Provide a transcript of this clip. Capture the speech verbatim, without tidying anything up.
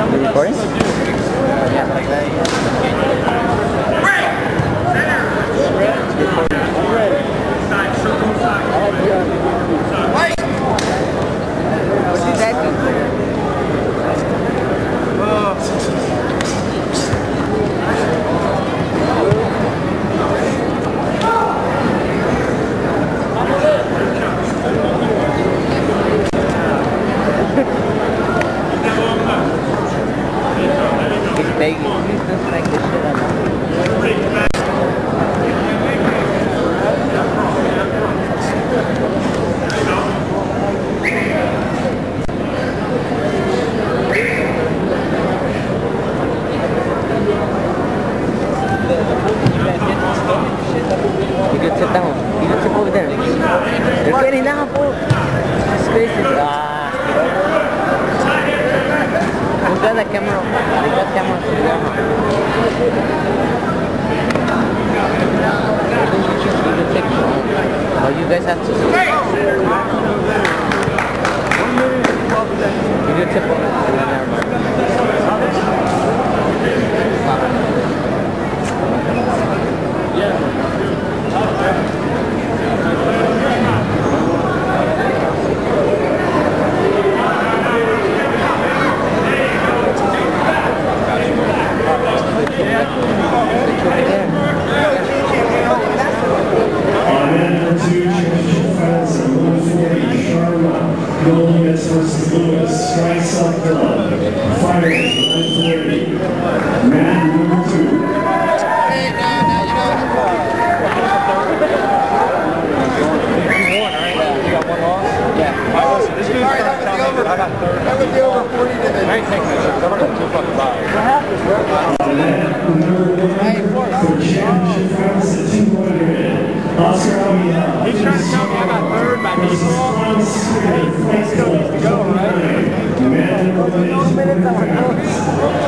You recording? He's just like the shit out of You can sit down. You can sit over there. You're getting down, bro. Space is ah. Who's got the camera? They got camera. Oh, you guys have to. You do tip on it. Never mind. Golden Mets versus Lewis, strikes off club. Fire one forty. Man number two. Hey, no, no, you know. You won, right? You got one loss? Yeah. Oh, this dude's trying to tell me that I got third. That would be over forty to the... I ain't taking that shit. I'm going to two fucking buys. What happened, bro? Number one for championship rounds at two hundred. Oscar Albion. He's trying to tell me I got third by default. Hey, still needs to go, right? Man number one.